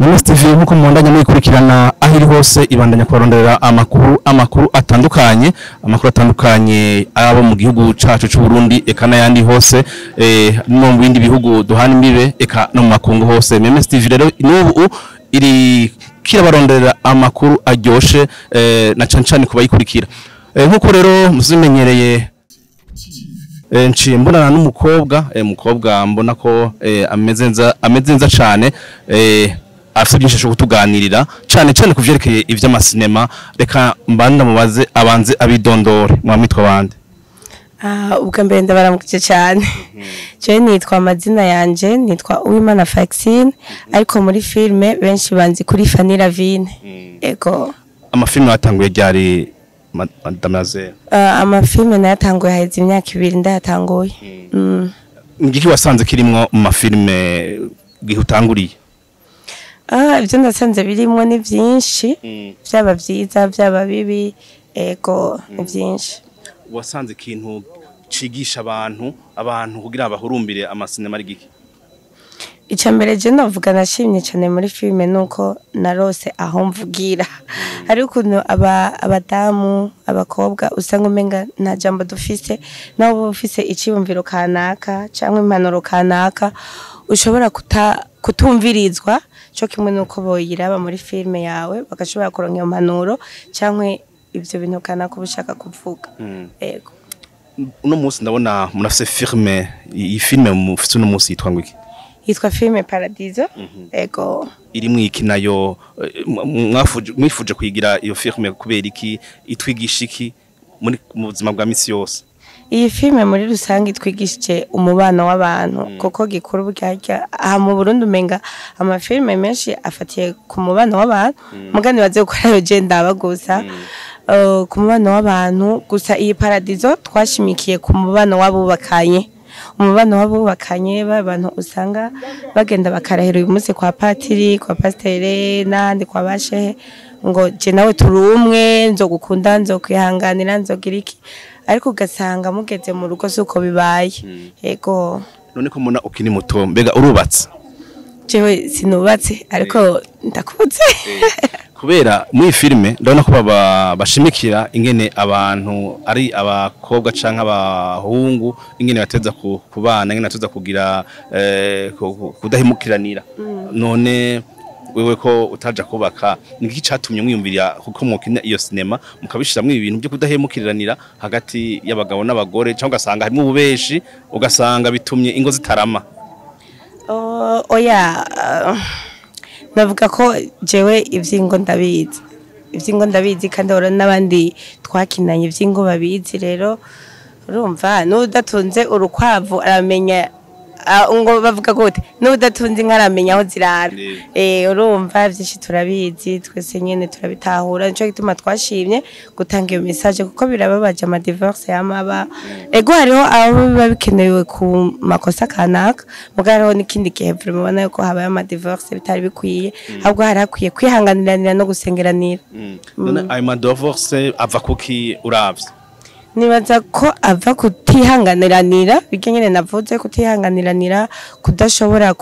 TV nkuko mubandanya mwikurikirana ahiri hose ibandanya kuronderera amakuru atandukanye abo mu gihugu cacu c'u Burundi eka n'ayandi hose no mu bindi bihugu duhana imbibe eka no mu makungu hose. TV rero n'ubu iri kirabaronderera amakuru aryoshe na cancane kubayikurikira nkuko rero muzimenyereye nciye mbonana n'umukobwa mbona ko ameze nza cane afite byinshi cyo kutuganirira cyane kuvyerekeye ivy'amasinema. Reka mbanda mubaze abanze abidondore mwamitwa bande. Ubwa mbere ndabaramukije cyane. Je nitwa amazina yanje nitwa Uwimana Faxine ariko muri filme benshi banzi kuri Fanny Lavine. Ego amafilme yatanguye ryari madamaze? Amafilme nayatanguye haheze imyaka 2 ndayatanguye. Ngiki wasanze kirimwo mu mafilme gihutanguriye? Ibyo ndasanze birimwo ni byinshi byaba byiza byaba bibi ego ni byinshi. Wasanze ikintu cigisha abantu kugira abahurumbire amasinema ari giki? Icambere je navuga nashimye cyane muri filme nuko narose aho mvugira. Ari ukuntu abadamu abakobwa usanga umenga nta jambo dufise naho ufise iciyumviro kanaka cyangwa impanuro kanaka ushobora kutumvirizwa cyo kimwe nuko boyiraba muri filme yawe bagashobora kuronka impanuro cyangwa ivyo bintu kanaka ubushaka kuvuga. Ego uno munsi ndabona munafise filme iyi filme mufite uno munsi yitwa ngwiki? Yitwa filme PARADIZO. Ego iri mwiki nayo mwifuje kuyigira iyo filme kubera iki itwigisha iki muri mu buzima bwa misi yose? Iyi filme muri rusange itwigishije umubano w'abantu kuko gikuru bwajya aha mu Burundi umenga amafilme menshi afatiye ku mubano w'abantu mugani baze gukora yo je ndabagusa ku mubano w'abantu gusa iyi PARADIZO twashimikiye ku mubano w'abubakanye. Umubano w'abubakanye b'abantu usanga bagenda bakarahira uyu munsi kwa patiri kwa pastere nandi kwa bashehe ngo je nawe turumwe nzogukunda nzokwihanganira nzogira iki ariko ugasanga mugeze mu rugo suko bibaye. Ego none ko muna ukini muto mbega urubatse? Jewe sinubatse ariko ndakuze. Kubera muri filme ndabona ko bashimikira ingene abantu ari abakobwa canke abahungu ingene bateza kubana ingene bateza kugira kudahemukiranira. None wewe ko utaja kubaka niki catumye mwiyumvirira kuko mukina iyo sinema mukabishiramwe ibintu byo kudahemukiranira hagati y'abagabo n'abagore cyangwa ugasanga harimo ububeshi ugasanga bitumye ingo zitarama? Oya navuga ko jewe ivyingo ndabizi kandi ora nabandi twakinanye ivyingo babizi. Rero urumva nudatunze urukwavu aramenya ngo bavuga gute nudatunze nkaramenya aho zirara. Urumva byinshi turabizi twese nyene turabitahura nico gituma twashimye gutanga iyo message kuko birababaje ama divorce yamaba. Ego hariho abo biba bikenewe ku makosa kanaka mugaraho n'ikindi gihe mubona yuko habaye ama divorce bitari bikwiye ahubwo harakwiye kwihanganiranira no gusengeranira. None ayo ma divorce ava kuki uravye? Nibaza ko ava kutihanganiranira bigenyene navuze kutihanganiranira kudashobora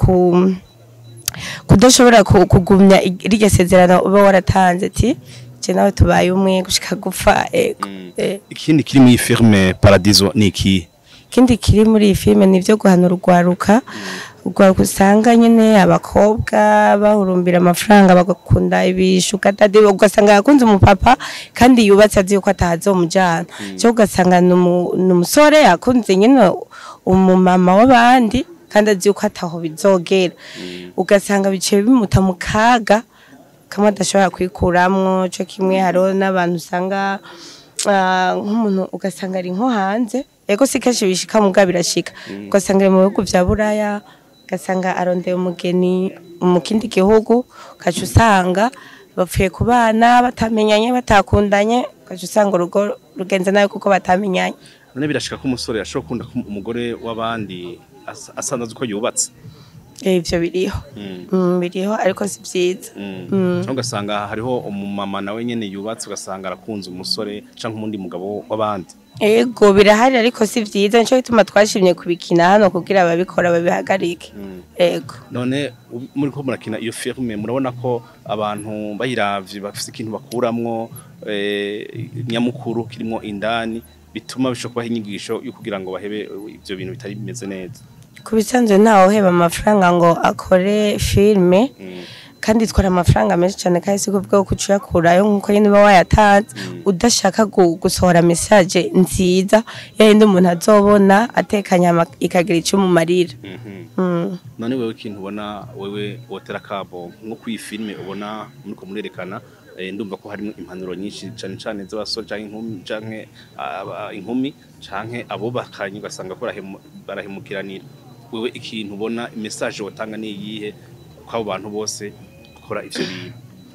kugumya iryo sezerano uba waratanze ati je nawe tubaye umwe gushika gupfa. Ego ikindi kiri muri filme PARADIZO niki? Ikindi kiri muri iyi filme nivyo guhanura urwaruka usanga nyene abakobwa bahurumbira amafaranga bagakunda ibishuka dadi ugasanga yakunze umupapa kandi yubatse azi yuko atazomujana cyo ugasanga numusore yakunze nyene umumama w'abandi kandi azi yuko ataho bizogera ugasanga bice bimuta mu kaga kamwe adashobora kwikuramwo. Cyo kimwe haro n'abantu usanga nk'umuntu ugasanga ari nko hanze ego sikeshi bishika mu birashika ugasanga mu bihugu vya Buraya gasanga arondeye umugeni mu kindi gihugu kacu usanga bapfuye kubana batamenyanye batakundanye kacu usanga urugo rugenze nayo kuko batamenyanye. None birashika ko umusore ashobora kunda umugore w'abandi asanzwe ko yubatse? Ivyo biriho ariko si byiza. Ugasanga hariho umumama nawe nyene yubatse ugasanga arakunze umusore canke umundi mugabo w'abandi. ego birahari ariko si vyiza nico gituma twashimye kubikina hano kugira ababikora babihagarike ego none muri ko murakina iyo filme murabona ko abantu bayiravye bafise ikintu bakuramwo nyamukuru kirimo indani bituma bishokuba inyigisho yo kugira ngo bahebe ivyo bintu bitari bimeze neza kubisanzwe ntawo heba amafaranga ngo akore filme kandi twara amafaranga menshi cyane kandi siko bwo kucuyakurayo nkuko nyine ba wayatanze udashaka gusohora message nziza yindi umuntu azobona atekanya ikagira icyo mu marira none wewe ikintu ubona wewe wotera kabo nko kwi filme ubona muriko murerekana ndumva ko harimo impanuro nyinshi cyane cyane z'abasore canke inkumi canke abo bakanye ugasanga ko barahemukiranira wewe ikintu ubona message wotanga ni yihe kwabo bantu bose gukora ivyo bintu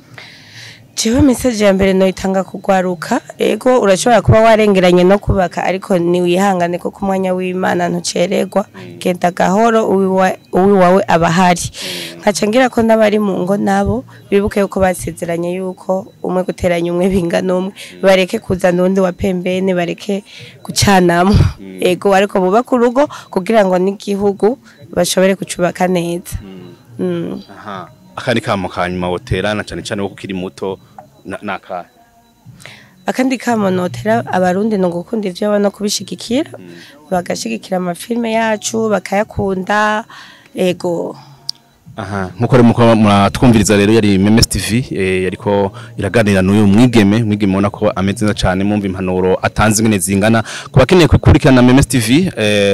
jewe message ya mbere no itanga kugwaruka ego urashobora kuba warengeranye no kubaka ariko ni wihangane ko kumwanya w'Imana ntucererwa genda gahoro uwiwawe abahari nkacangira ko nabari mu ngo nabo bibuke yuko basezeranye yuko umwe guteranya umwe bingana umwe bareke kuzana undi wa pembene bareke gucanamo ego ariko bubaka urugo kugira ngo n'igihugu bashobore kucubaka neza aha akandi kamo kanyuma woterana cyane cyane wo kukiri muto naka akandi kamo notera abarundi no gukunda ivyo bano kubishigikira bagashigikira amafilme yacu bakayakunda ego aha nkuko rero muratwumviriza rero yari Memes TV yariko iraganira n'uyu mwigeme ubona ko ameze neza cyane mumva impanuro atanze ngene zingana ku bakeneye kukurikirana Memes TV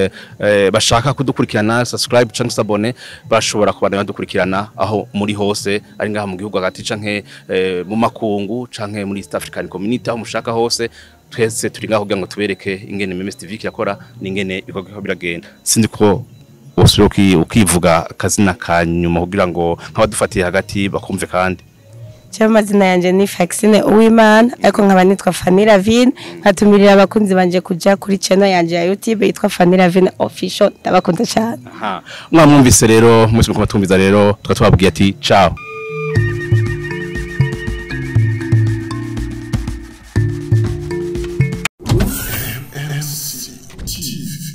bashaka kudukurikirana subscribe cyangwa s'abone bashobora kubana dukurikirana aho muri hose ari ngaha mu gihugu hagati canke mu makungu canke muri East African Community aho mushaka hose twese turi ngaho kugira ngo tubereke ingene Memes TV kirakora n'ingene bikorwa biragenda sinzi ko ukivuga kazina kanyuma kugira ngo nk'abadufatiye hagati bakumve kandi amazina yanje ni Faxine Uwimana ariko nkaba nitwa Fanny Lavine nkatumirira abakunzi banje kuja kuri channel yanje ya YouTube yitwa Fanny Lavine official ndabakunda cyane mwamwumvise rero mwese muko batumviza rero twababwiye ati ciao.